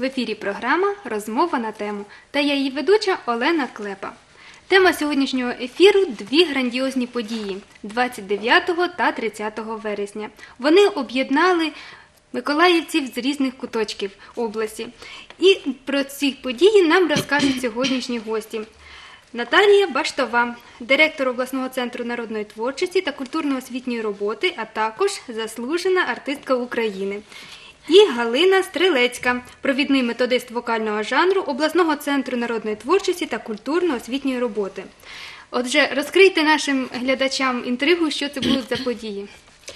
ефірі програма «Розмова на тему» та я її ведуча Олена Клепа. Тема сьогоднішнього ефіру – дві грандіозні події – 29 та 30 вересня. Вони об'єднали миколаївців з різних куточків області. І про ці події нам розкажуть сьогоднішні гості. Наталія Баштова, директор обласного центру народної творчості та культурно-освітньої роботи, а також заслужена артистка України. І Галина Стрелецька, провідний методист вокального жанру обласного центру народної творчості та культурно-освітньої роботи. Отже, розкрийте нашим глядачам інтригу, що це будуть за події.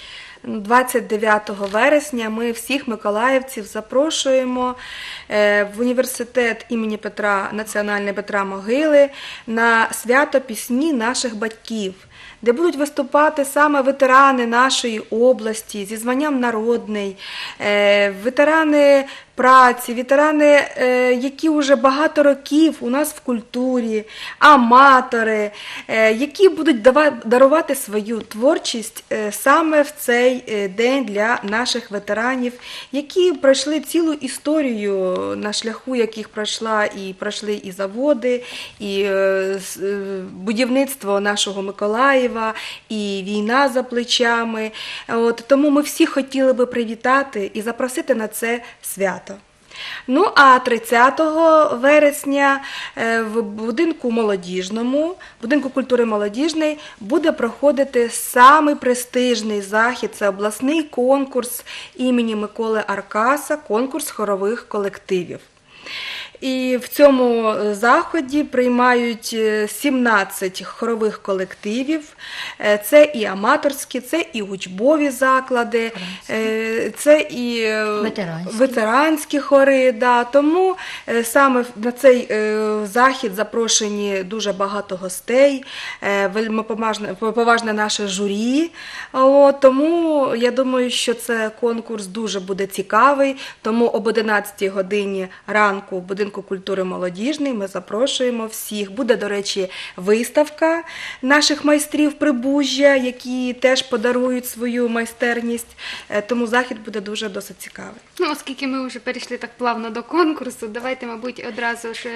29 вересня ми всіх миколаївців запрошуємо в університет імені Національного Петра Могили на свято пісні наших батьків, де будуть виступати саме ветерани нашої області зі званням народний, ветерани праці, ветерани, які вже багато років у нас в культурі, аматори, які будуть дарувати свою творчість саме в цей день для наших ветеранів, які пройшли цілу історію, на шляху яких пройшли і заводи, і будівництво нашого Миколаєва, і війна за плечами. Тому ми всі хотіли би привітати і запросити на це свято. Ну, а 30 вересня в будинку молодіжному, будинку культури молодіжний, буде проходити самий престижний захід – це обласний конкурс імені Миколи Аркаса, конкурс хорових колективів. І в цьому заході приймають 17 хорових колективів, це і аматорські, це і учбові заклади, це і ветеранські хори. Да. Тому саме на цей захід запрошені дуже багато гостей, поважне наше журі. Тому я думаю, що це конкурс дуже буде цікавий, тому об 11 годині ранку в будинку культури молодіжний ми запрошуємо всіх. Буде, до речі, виставка наших майстрів Прибужжя, які теж подарують свою майстерність, тому захід буде дуже досить цікавий. Ну, оскільки ми вже перейшли так плавно до конкурсу, давайте, мабуть, одразу ж,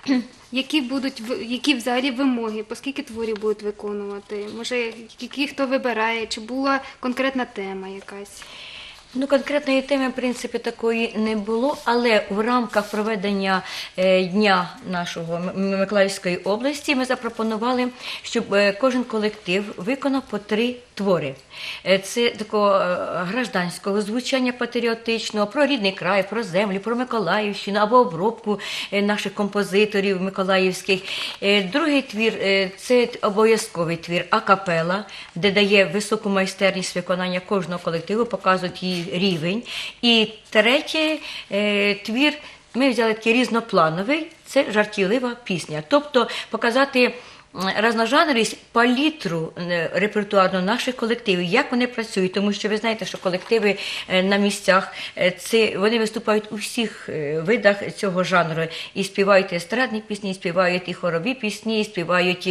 які взагалі вимоги, по скільки творів будуть виконувати, може, які хто вибирає, чи була конкретна тема якась? Ну, конкретної теми, в принципі, такої не було, але в рамках проведення Дня нашого Миколаївської області ми запропонували, щоб кожен колектив виконав по 3 твори. Це такого гражданського звучання патріотичного, про рідний край, про землю, про Миколаївщину або обробку наших композиторів миколаївських. Другий твір – це обов'язковий твір акапела, де дає високу майстерність виконання кожного колективу, показують її рівень. І третій твір ми взяли такий різноплановий, це жартівлива пісня. Тобто показати різножанровість, палітру репертуарну наших колективів, як вони працюють, тому що ви знаєте, що колективи на місцях, вони виступають у всіх видах цього жанру, і співають естрадні пісні, і співають і хорові пісні, і співають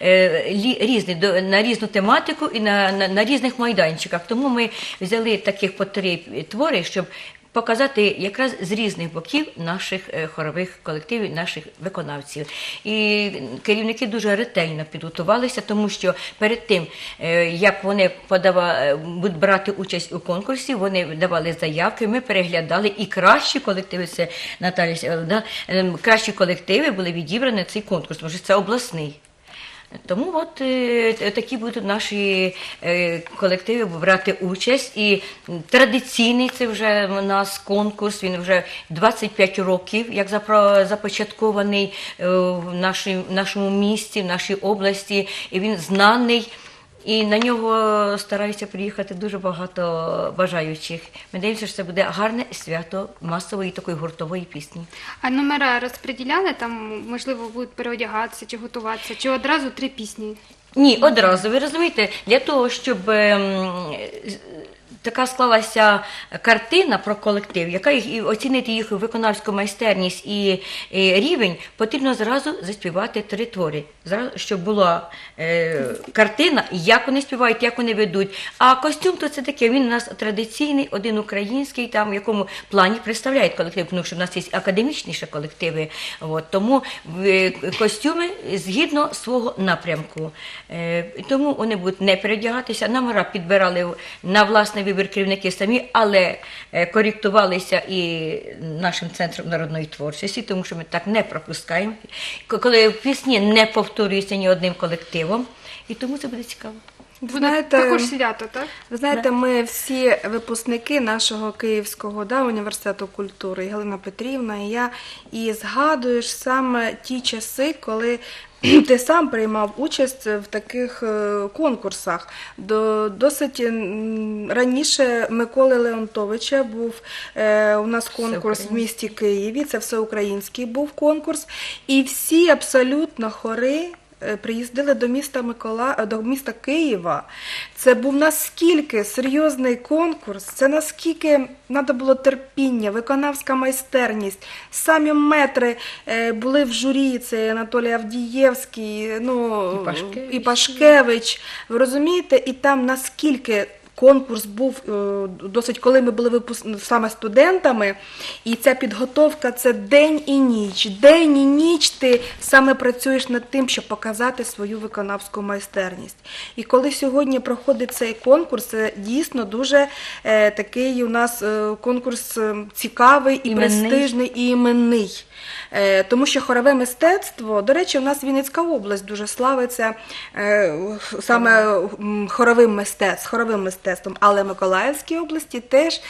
на різну тематику і на різних майданчиках. Тому ми взяли таких по 3 твори, щоб показати якраз з різних боків наших хорових колективів, наших виконавців. І керівники дуже ретельно підготувалися, тому що перед тим, як вони будуть брати участь у конкурсі, вони давали заявки, ми переглядали, і кращі колективи, це Наталія, кращі колективи були відібрані на цей конкурс, тому що це обласний. Тому от такі будуть наші колективи брати участь. І традиційний це вже у нас конкурс, він вже 25 років, як започаткований в нашому місті, в нашій області, і він знаний. І на нього стараються приїхати дуже багато бажаючих. Ми надіємося, що це буде гарне свято масової такої гуртової пісні. А номера розподіляли? Там, можливо, будуть переодягатися чи готуватися? Чи одразу 3 пісні? Ні, одразу. Ви розумієте, для того, щоб така склалася картина про колектив, яка і оцінити їх виконавську майстерність і рівень, потрібно зразу заспівати 3 твори. Зразу, щоб була картина, як вони співають, як вони ведуть. А костюм то це таке, він у нас традиційний, один український, там в якому плані представляють колектив, тому що в нас є академічніші колективи. От, тому костюми згідно свого напрямку. Тому вони будуть не передягатися. Номера підбирали на власний вибір керівники самі, але коректувалися і нашим центром народної творчості, тому що ми так не пропускаємо. Коли пісні не повторюються ні одним колективом, і тому це буде цікаво. Буде також свято, так? Ви знаєте, ми всі випускники нашого Київського університету культури, і Галина Петрівна, і я, і згадуєш саме ті часи, коли ти сам приймав участь в таких конкурсах. Досить раніше Миколи Леонтовича був у нас конкурс в місті Києві, це всеукраїнський був конкурс, і всі абсолютно хори приїздили до міста Києва. Це був наскільки серйозний конкурс, це наскільки треба було терпіння, виконавська майстерність. Самі метри були в журі, це Анатолій Авдієвський, і Пашкевич. Ви розумієте? І там наскільки конкурс був досить, коли ми були саме студентами, і ця підготовка – це день і ніч. День і ніч ти саме працюєш над тим, щоб показати свою виконавську майстерність. І коли сьогодні проходить цей конкурс, це дійсно дуже такий у нас конкурс цікавий і престижний, і іменний. Тому що хорове мистецтво, до речі, у нас Вінницька область дуже славиться саме хоровим мистецтвом, але в Миколаївській області теж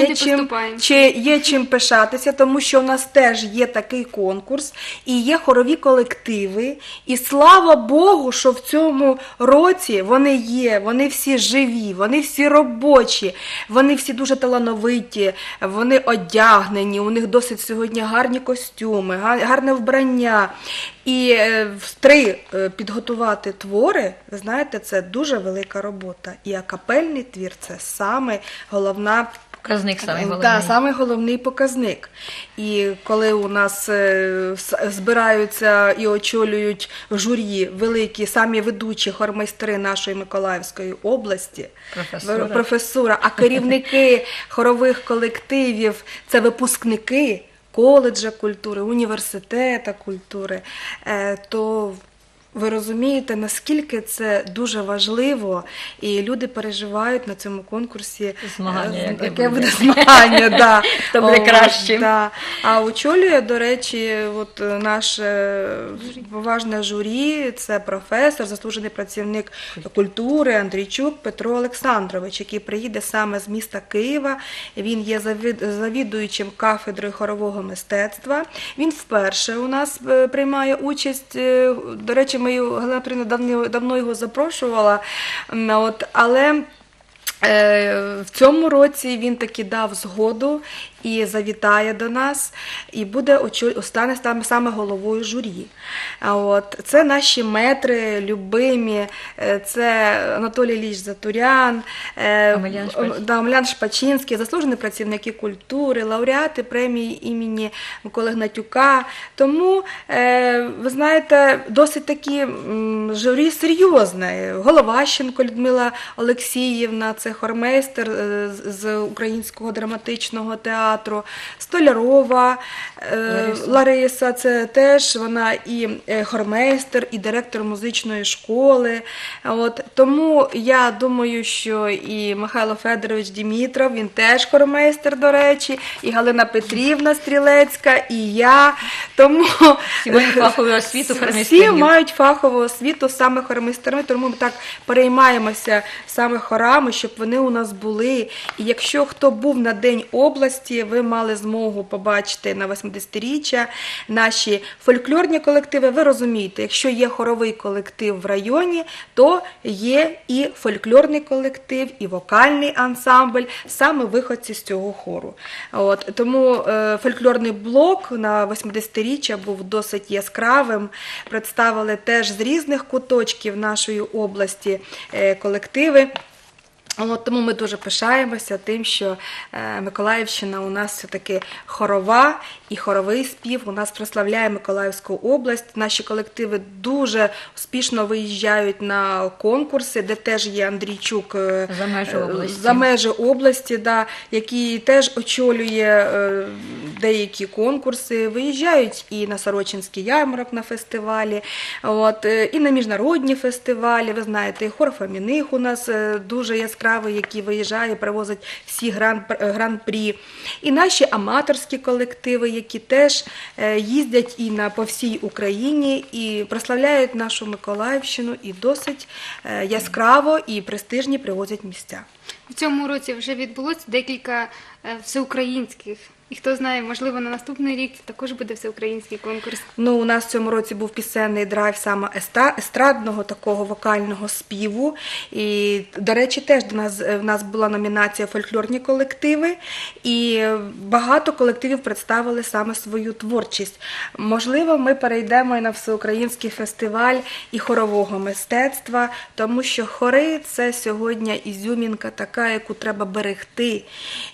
є чим пишатися, тому що у нас теж є такий конкурс, і є хорові колективи, і слава Богу, що в цьому році вони є, вони всі живі, вони всі робочі, вони всі дуже талановиті, вони одягнені, у них досить сьогодні гарні костюми, гарне вбрання. І 3 підготувати твори, ви знаєте, це дуже велика робота. І акапельний твір – це саме головна показник, самий головний показник. І коли у нас збираються і очолюють журі великі, самі ведучі хормайстри нашої Миколаївської області, професура, а керівники хорових колективів – це випускники коледжа культури, університету культури, то ви розумієте, наскільки це дуже важливо, і люди переживають на цьому конкурсі, яке буде змагання, да. Хто буде кращим. Да. А очолює, до речі, наше поважне журі, це професор, заслужений працівник культури Андрійчук Петро Олександрович, який приїде саме з міста Києва. Він є завідуючим кафедрою хорового мистецтва. Він вперше у нас приймає участь, до речі, Галина Петрівна давно його запрошувала, але в цьому році він таки дав згоду і завітає до нас, і стане саме головою журі. Це наші метри любимі, це Анатолій Ілліч Затурян, Омелян Шпачинський, заслужені працівники культури, лауреати премії імені Миколи Гнатюка. Тому, ви знаєте, досить такі журі серйозне. Головащенко Людмила Олексіївна, це хормейстер з Українського драматичного театру, Столярова Лариса, це теж вона і хормейстер, і директор музичної школи. Тому я думаю, що і Михайло Федорович Дімітров, він теж хормейстер, до речі, і Галина Петрівна Стрілецька, і я. Тому всі мають фахову освіту саме хормейстерами, тому ми так переймаємося саме хорами, щоб вони у нас були. І якщо хто був на День області, ви мали змогу побачити на 80-річчя наші фольклорні колективи. Ви розумієте, якщо є хоровий колектив в районі, то є і фольклорний колектив, і вокальний ансамбль, саме виходці з цього хору. Тому фольклорний блок на 80-річчя був досить яскравим. Представили теж з різних куточків нашої області колективи. Тому ми дуже пишаємося тим, що Миколаївщина у нас все-таки хорова і хоровий спів. У нас прославляє Миколаївську область. Наші колективи дуже успішно виїжджають на конкурси, де теж є Андрійчук за межі області, да, який теж очолює деякі конкурси. Виїжджають і на Сорочинський ярмарок на фестивалі, і на міжнародні фестивалі. Ви знаєте, і хор Фоміних у нас дуже яскравий, який виїжджає, привозить всі гран-прі. І наші аматорські колективи, які теж їздять і по всій Україні, і прославляють нашу Миколаївщину, і досить яскраво і престижні привозять місця. В цьому році вже відбулося декілька всеукраїнських. І хто знає, можливо, на наступний рік також буде всеукраїнський конкурс. У нас в цьому році був пісенний драйв саме естрадного такого вокального співу. І, до речі, теж в нас була номінація «Фольклорні колективи». І багато колективів представили саме свою творчість. Можливо, ми перейдемо і на всеукраїнський фестиваль і хорового мистецтва, тому що хори – це сьогодні ізюмінка така, яку треба берегти.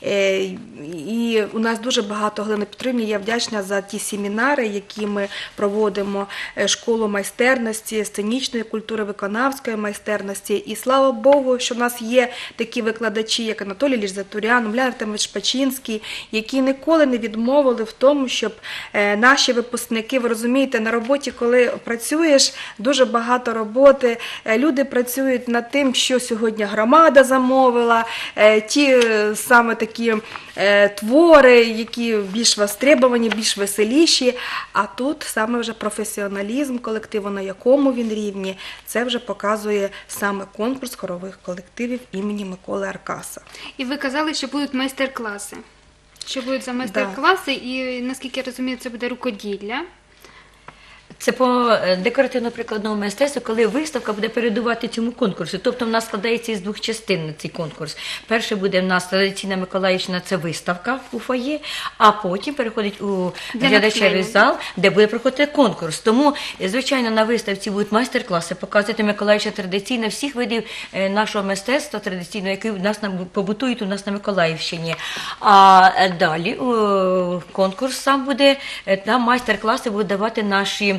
І у нас дуже багато, Галина Петрівні, я вдячна за ті семінари, які ми проводимо, школу майстерності, сценічної культури, виконавської майстерності. І слава Богу, що в нас є такі викладачі, як Анатолій Ліжзатурян, Омелян Артемович Пачинський, які ніколи не відмовили в тому, щоб наші випускники, ви розумієте, на роботі, коли працюєш, дуже багато роботи, люди працюють над тим, що сьогодні громада замовила, ті саме такі твори, які більш востребовані, більш веселіші, а тут саме вже професіоналізм колективу, на якому він рівні, це вже показує саме конкурс хорових колективів імені Миколи Аркаса. І ви казали, що будуть майстер-класи. Що будуть за майстер-класи, і, наскільки я розумію, це буде рукоділля. Це по декоративно-прикладному мистецтву, коли виставка буде передувати цьому конкурсу. Тобто в нас складається із двох частин цей конкурс. Перше буде в нас традиційна Миколаївщина, це виставка у фоє, а потім переходить у глядачевий зал, де буде проходити конкурс. Тому, звичайно, на виставці будуть майстер-класи, показувати Миколаївщина традиційно всіх видів нашого мистецтва традиційного, які у нас побутують у нас на Миколаївщині. А далі конкурс сам буде, там майстер-класи будуть давати наші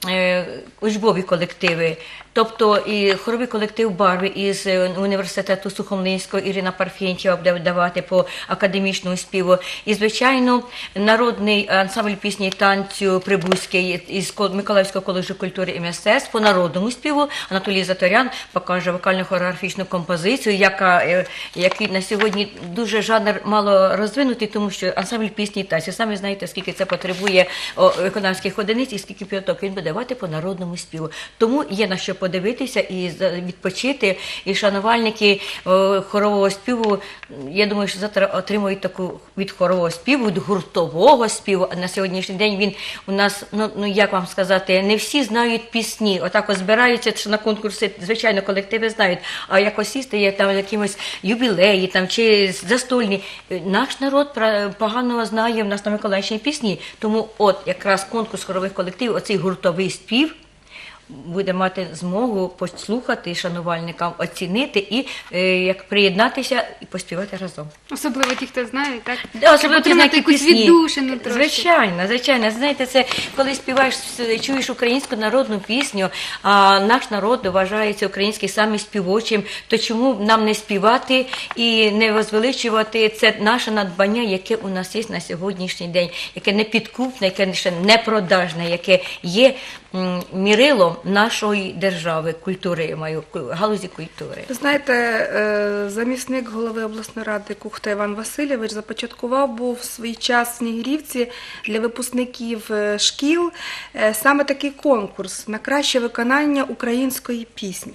учбові колективи, тобто і хоровий колектив «Барви» із університету Сухомлинського Ірина Парфєнтєва буде давати по академічному співу. І, звичайно, народний ансамбль пісні і танцю Прибузький із Миколаївського коледжу культури і мистецтв по народному співу Анатолій Заторян покаже вокально-хореографічну композицію, який на сьогодні дуже жанр мало розвинутий, тому що ансамбль пісні і танцю, самі знаєте, скільки це потребує виконавських одиниць і скільки підготовки він буде давати по народному співу. Тому є на що подивитися і відпочити, і шанувальники хорового співу, я думаю, що завтра отримують таку від хорового співу, від гуртового співу. А на сьогоднішній день він у нас, як вам сказати, не всі знають пісні. Отак збираються, що на конкурси, звичайно, колективи знають, а як сісти є там якимось юбілеї там, чи застольні. Наш народ погано знає в нас на Миколаївщині пісні. Тому от якраз конкурс хорових колективів, оцей гуртовий спів, буде мати змогу послухати шанувальникам, оцінити і як приєднатися і поспівати разом. Особливо ті, хто знає, так? Да, особливо ті, знають якусь віддушину трошки. Звичайно. Знаєте, це коли співаєш, чуєш українську народну пісню, а наш народ вважається український самим співочим, то чому нам не співати і не возвеличувати це наше надбання, яке у нас є на сьогоднішній день, яке не підкупне, яке ще не продажне, яке є мірилом нашої держави, культури, я маю, галузі культури. Знаєте, замісник голови обласної ради Кухта Іван Васильович започаткував був в свій час в Снігирівці для випускників шкіл саме такий конкурс на краще виконання української пісні.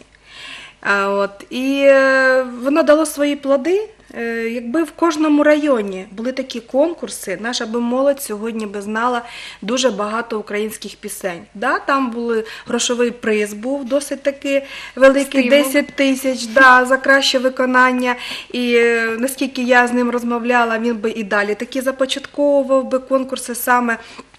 І воно дало свої плоди. Якби в кожному районі були такі конкурси, наша би молодь сьогодні би знала дуже багато українських пісень. Да, там були грошовий приз, був досить таки великий, 10 тисяч за краще виконання. І наскільки я з ним розмовляла, він би і далі такі започатковував би конкурси саме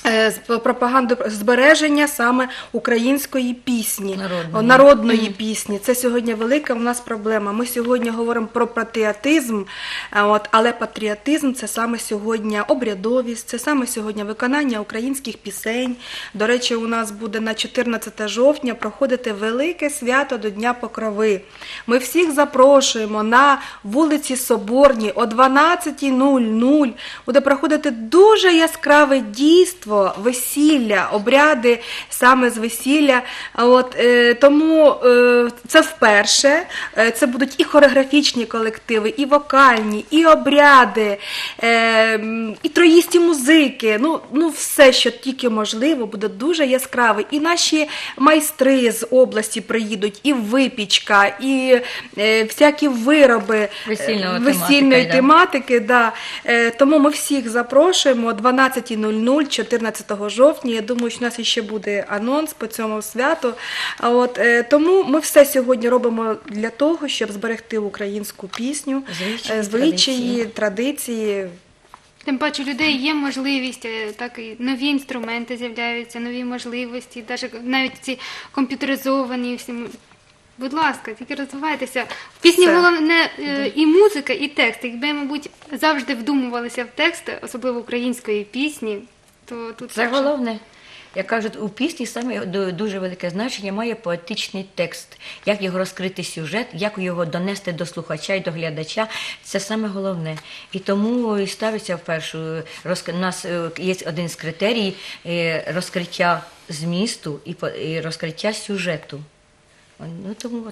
пропаганду збереження саме української пісні, Народної. народної пісні. Це сьогодні велика в нас проблема. Ми сьогодні говоримо про патріотизм, але патріотизм – це саме сьогодні обрядовість, це саме сьогодні виконання українських пісень. До речі, у нас буде на 14 жовтня проходити велике свято до Дня Покрови. Ми всіх запрошуємо на вулиці Соборній о 12:00. Буде проходити дуже яскраве дійство, весілля, обряди саме з весілля. Тому це вперше. Це будуть і хореографічні колективи, і вокальні, і обряди, і троїсті музики. Все, що тільки можливо, буде дуже яскраве. І наші майстри з області приїдуть, і випічка, і всякі вироби весільної тематики. Да. Тому ми всіх запрошуємо о 12:00, 14 жовтня. Я думаю, що у нас ще буде анонс по цьому святу. Тому ми все сьогодні робимо для того, щоб зберегти українську пісню, звичаї, традиції. Тим паче у людей є можливість, так і нові інструменти з'являються, нові можливості, навіть ці комп'ютеризовані всі. Будь ласка, тільки розвивайтеся. В пісні головне і музика, і текст. Якби, мабуть, завжди вдумувалися в текст, особливо української пісні, то тут це головне. Як кажуть, у пісні саме дуже велике значення має поетичний текст. Як його розкрити сюжет, як його донести до слухача і до глядача, це саме головне. І тому і ставиться вперше, у нас є один з критерій розкриття змісту і розкриття сюжету. Тому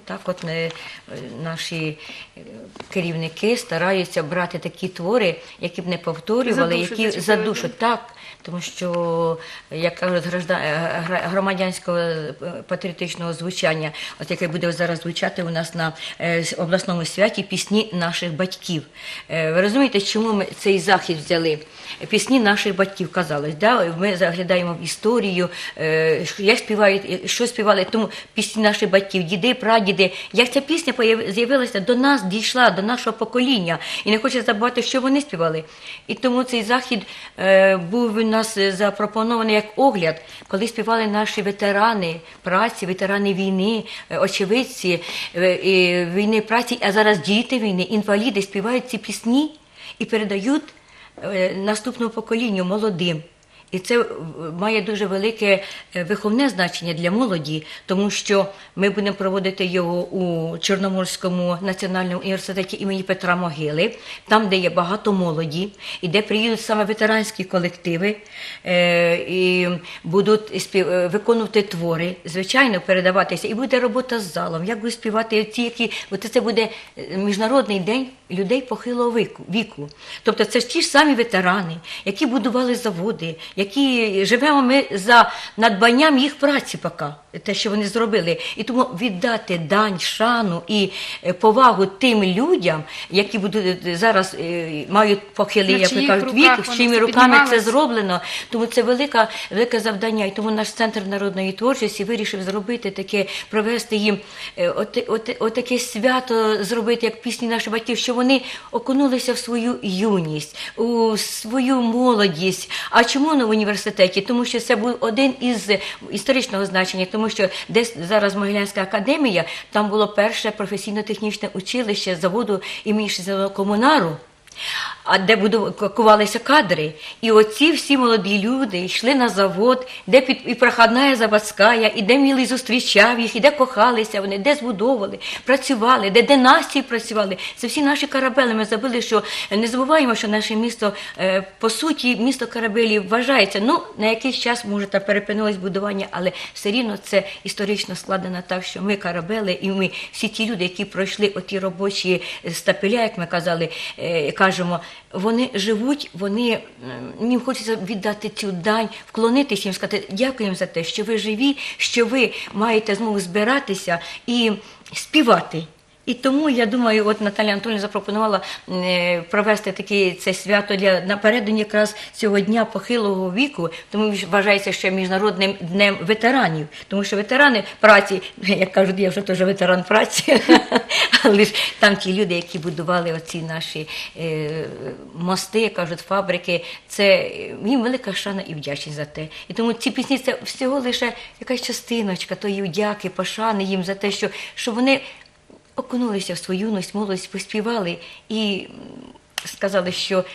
наші керівники стараються брати такі твори, які б не повторювали, які за душу. Так, тому що, як кажуть, громадянського патріотичного звучання, яке буде зараз звучати у нас на обласному святі, пісні наших батьків. Ви розумієте, чому ми цей захід взяли? Пісні наших батьків, казалось, да? Ми заглядаємо в історію, як співають, що співали, тому пісні наших батьків, діди, прадіди, як ця пісня з'явилася до нас, дійшла, до нашого покоління, і не хочеться забувати, що вони співали. І тому цей захід був у нас запропонований як огляд, коли співали наші ветерани праці, ветерани війни, очевидці війни праці, а зараз діти війни, інваліди співають ці пісні і передають наступному поколінню, молодим. І це має дуже велике виховне значення для молоді, тому що ми будемо проводити його у Чорноморському національному університеті імені Петра Могили, там, де є багато молоді, і де приїдуть саме ветеранські колективи, і будуть виконувати твори, звичайно, передаватися. І буде робота з залом, як будуть співати ті, які... Це буде Міжнародний день людей похилого віку. Тобто це ж ті ж самі ветерани, які будували заводи, які живемо ми за надбанням їх праці поки, те, що вони зробили. І тому віддати дань, шану і повагу тим людям, які будуть зараз мають похилий, як ви кажуть, вік, з чиїми руками це зроблено. Тому це велике завдання. І тому наш Центр народної творчості вирішив зробити таке, провести їм отаке свято, зробити, як пісні наших батьків, що вони окунулися в свою юність, у свою молодість. А чому в університеті? Тому що це був один із історичного значення, тому що десь зараз Могилянська академія, там було перше професійно-технічне училище заводу імені Комунару, де кувалися кадри. І оці всі молоді люди йшли на завод, де і проходна заводська, і де милий зустрічав їх, і де кохалися вони, де збудовували, працювали, де династії працювали. Це всі наші корабелі. Ми забули, що не забуваємо, що наше місто, по суті, місто корабелів вважається. На якийсь час, може, там перепинилось будування, але все рівно це історично складено так, що ми корабели, і ми всі ті люди, які пройшли оті робочі стапеля, як ми казали, кажемо, вони живуть, їм хочеться віддати цю дань, вклонитися їм, сказати, дякуємо за те, що ви живі, що ви маєте змогу збиратися і співати. І тому, я думаю, от Наталія Анатоліївна запропонувала провести таке це свято напередодні якраз цього дня похилого віку, тому вважається ще Міжнародним днем ветеранів, тому що ветерани праці, як кажуть, я вже теж ветеран праці, але ж там ті люди, які будували оці наші мости, кажуть, фабрики, це їм велика шана і вдячність за те. І тому ці пісні – це всього лише якась частиночка тої вдяки, пошани їм за те, що вони окунулися в свою юність, молодість, поспівали і сказали,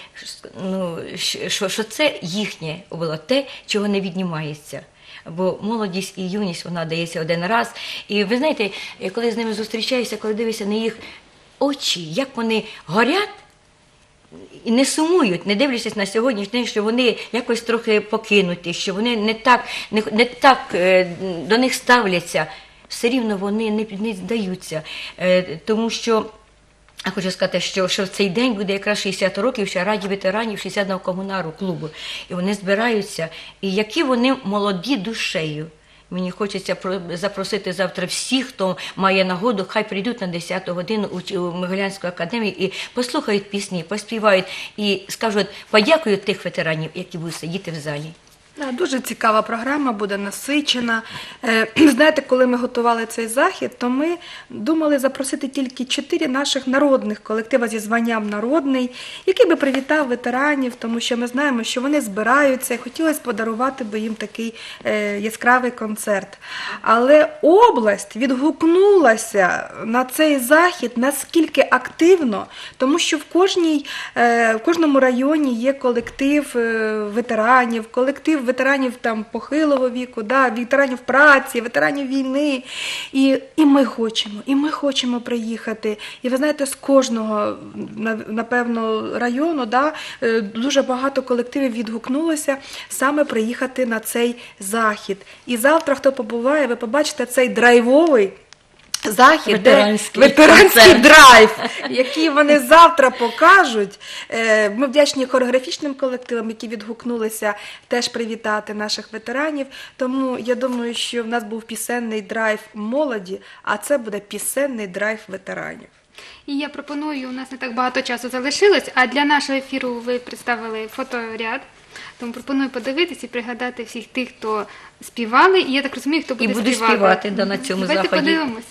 що це їхнє було те, чого не віднімається. Бо молодість і юність, вона дається один раз. І ви знаєте, коли з ними зустрічаюся, коли дивишся на їх очі, як вони горять, і не сумують, не дивлячись на сьогоднішній день, що вони якось трохи покинуті, що вони не так до них ставляться, все рівно вони не здаються. Тому що, я хочу сказати, що в цей день буде якраз 60 років ще Раді ветеранів 60-го комунару клубу. І вони збираються, і які вони молоді душею. Мені хочеться запросити завтра всіх, хто має нагоду, хай прийдуть на 10-ту годину у Могилянську академію і послухають пісні, поспівають і скажуть, подякують тих ветеранів, які будуть сидіти в залі. Дуже цікава програма, буде насичена. Знаєте, коли ми готували цей захід, то ми думали запросити тільки 4 наших народних колектива зі званням «Народний», який би привітав ветеранів, тому що ми знаємо, що вони збираються, і хотілося подарувати би їм такий яскравий концерт. Але область відгукнулася на цей захід наскільки активно, тому що в кожному районі є колектив ветеранів, колектив ветеранів там похилого віку, ветеранів праці, ветеранів війни. І ми хочемо приїхати. І ви знаєте, з кожного, напевно, району дуже багато колективів відгукнулося саме приїхати на цей захід. І завтра, хто побуває, ви побачите цей драйвовий захід, ветеранський драйв, який вони завтра покажуть. Ми вдячні хореографічним колективам, які відгукнулися теж привітати наших ветеранів. Тому я думаю, що в нас був пісенний драйв молоді, а це буде пісенний драйв ветеранів. І я пропоную, у нас не так багато часу залишилось, а для нашого ефіру ви представили фоторяд. Тому пропоную подивитися і пригадати всіх тих, хто співали, і я так розумію, хто буде співати. І буде співати на цьому заході. Давайте подивимось.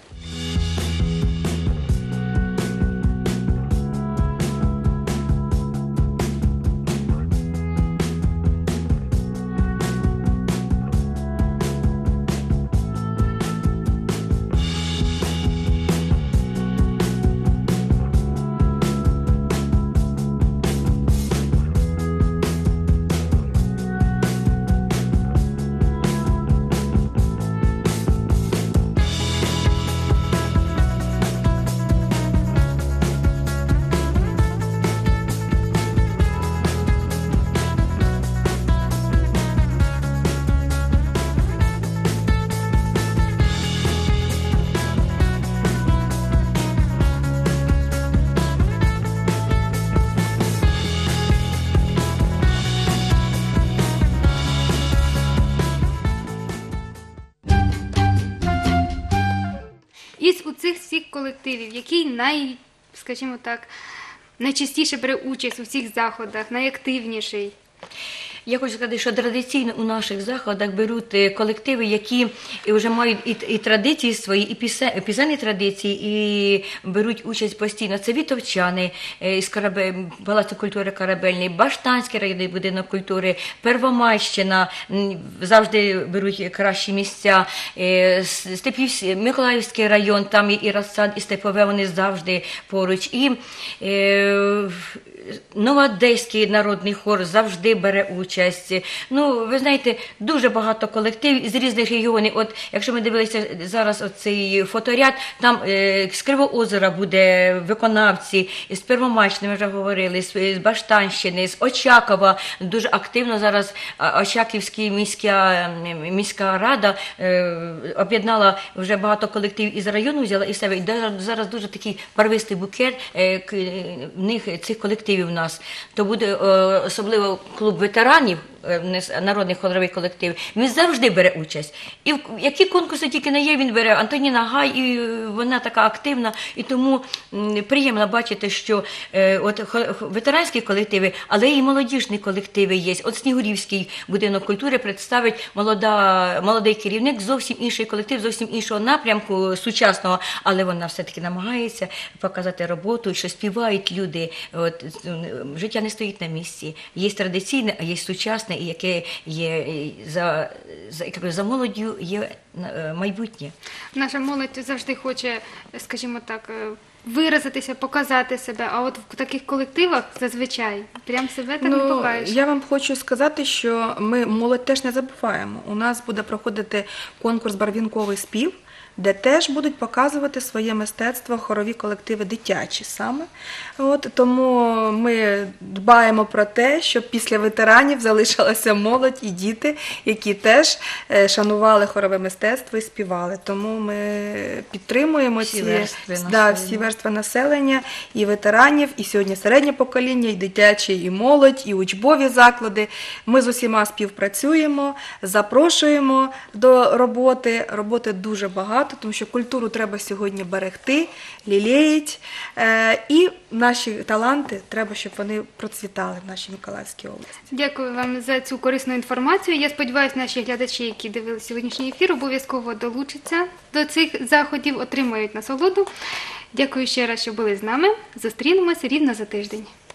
Із у цих всіх колективів, який скажімо так, найчастіше бере участь у всіх заходах, найактивніший? Я хочу сказати, що традиційно у наших заходах беруть колективи, які вже мають і традиції свої, і пісенні традиції, і беруть участь постійно. Це вітовчани із Палацу культури «Корабельний», Баштанський районний будинок культури, Первомайщина, завжди беруть кращі місця, Миколаївський район, там і Рассад, і Степове, вони завжди поруч. І Новоодеський народний хор завжди бере участь. Ну, ви знаєте, дуже багато колективів з різних регіонів. От, якщо ми дивилися зараз оцей фоторяд, там з Кривого Озера буде виконавці, з Первомайщини, ми вже говорили, з Баштанщини, з Очакова. Дуже активно зараз Очаківська міська рада об'єднала вже багато колективів із району, взяла і себе. І зараз дуже такий барвистий букет в них цих колективів у нас. То буде особливо клуб ветеранів, народний хоровий колектив, він завжди бере участь. І які конкурси тільки не є, він бере. Антоніна Гай, і вона така активна, і тому приємно бачити, що от ветеранські колективи, але і молодіжні колективи є. От Снігурівський будинок культури представить молодий керівник, зовсім інший колектив, зовсім іншого напрямку сучасного, але вона все-таки намагається показати роботу, що співають люди. От, життя не стоїть на місці. Є традиційне, а є сучасне, і яке є за молоддю є майбутнє. Наша молодь завжди хоче, скажімо так, виразитися, показати себе, а от в таких колективах зазвичай прям себе так не покажеш. Я вам хочу сказати, що ми молодь теж не забуваємо. У нас буде проходити конкурс «Барвінковий спів», де теж будуть показувати своє мистецтво хорові колективи дитячі саме. От, тому ми дбаємо про те, щоб після ветеранів залишилася молодь і діти, які теж шанували хорове мистецтво і співали. Тому ми підтримуємо всі верстви населення, і ветеранів, і сьогодні середнє покоління, і дитячі, і молодь, і учбові заклади. Ми з усіма співпрацюємо, запрошуємо до роботи. Роботи дуже багато, тому що культуру треба сьогодні берегти, лілеїть, і наші таланти треба, щоб вони процвітали в нашій Миколаївській області. Дякую вам за цю корисну інформацію. Я сподіваюся, наші глядачі, які дивилися сьогоднішній ефір, обов'язково долучаться до цих заходів, отримають насолоду. Дякую ще раз, що були з нами. Зустрінемося рівно за тиждень.